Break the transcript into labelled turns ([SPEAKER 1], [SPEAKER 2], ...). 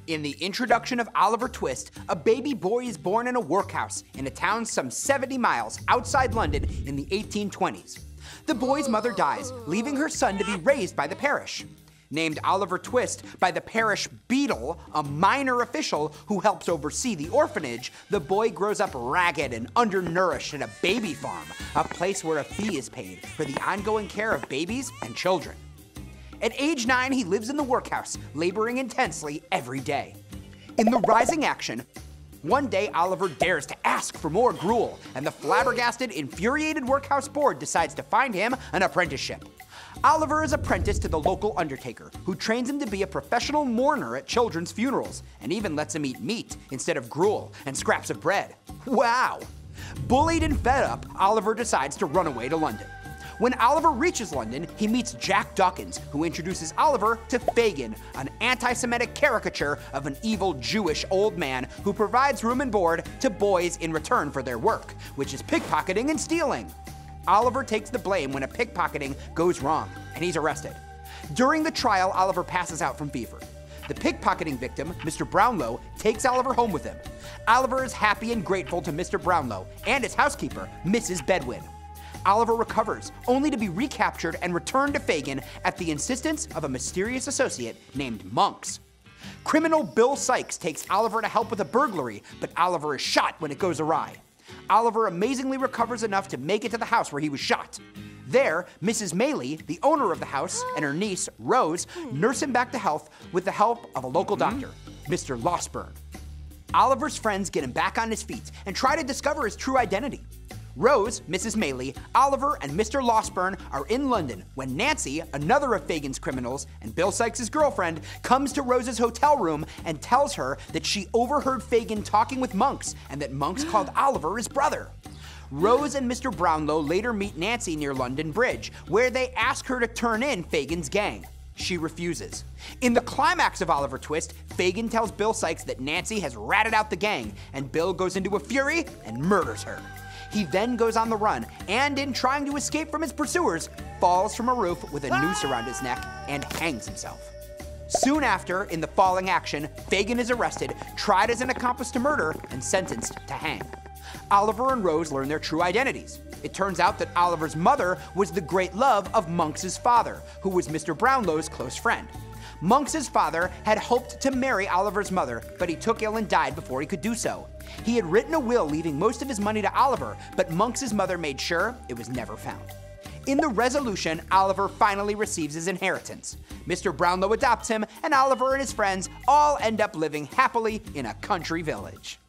[SPEAKER 1] In the introduction of Oliver Twist, a baby boy is born in a workhouse in a town some 70 miles outside London in the 1820s. The boy's mother dies, leaving her son to be raised by the parish. Named Oliver Twist by the parish beadle, a minor official who helps oversee the orphanage, the boy grows up ragged and undernourished at a baby farm, a place where a fee is paid for the ongoing care of babies and children. At age 9, he lives in the workhouse, laboring intensely every day. In the rising action, one day Oliver dares to ask for more gruel, and the flabbergasted, infuriated workhouse board decides to find him an apprenticeship. Oliver is apprenticed to the local undertaker, who trains him to be a professional mourner at children's funerals, and even lets him eat meat instead of gruel and scraps of bread. Wow! Bullied and fed up, Oliver decides to run away to London. When Oliver reaches London, he meets Jack Dawkins, who introduces Oliver to Fagin, an anti-Semitic caricature of an evil Jewish old man who provides room and board to boys in return for their work, which is pickpocketing and stealing. Oliver takes the blame when a pickpocketing goes wrong, and he's arrested. During the trial, Oliver passes out from fever. The pickpocketing victim, Mr. Brownlow, takes Oliver home with him. Oliver is happy and grateful to Mr. Brownlow and his housekeeper, Mrs. Bedwin. Oliver recovers, only to be recaptured and returned to Fagin at the insistence of a mysterious associate named Monks. Criminal Bill Sykes takes Oliver to help with a burglary, but Oliver is shot when it goes awry. Oliver amazingly recovers enough to make it to the house where he was shot. There, Mrs. Maylie, the owner of the house, and her niece, Rose, nurse him back to health with the help of a local doctor, Mr. Losberne. Oliver's friends get him back on his feet and try to discover his true identity. Rose, Mrs. Maylie, Oliver, and Mr. Losberne are in London when Nancy, another of Fagin's criminals, and Bill Sykes' girlfriend, comes to Rose's hotel room and tells her that she overheard Fagin talking with Monks and that Monks called Oliver his brother. Rose and Mr. Brownlow later meet Nancy near London Bridge, where they ask her to turn in Fagin's gang. She refuses. In the climax of Oliver Twist, Fagin tells Bill Sykes that Nancy has ratted out the gang, and Bill goes into a fury and murders her. He then goes on the run, and in trying to escape from his pursuers, falls from a roof with a noose around his neck and hangs himself. Soon after, in the falling action, Fagin is arrested, tried as an accomplice to murder, and sentenced to hang. Oliver and Rose learn their true identities. It turns out that Oliver's mother was the great love of Monks' father, who was Mr. Brownlow's close friend. Monks' father had hoped to marry Oliver's mother, but he took ill and died before he could do so. He had written a will leaving most of his money to Oliver, but Monks' mother made sure it was never found. In the resolution, Oliver finally receives his inheritance. Mr. Brownlow adopts him, and Oliver and his friends all end up living happily in a country village.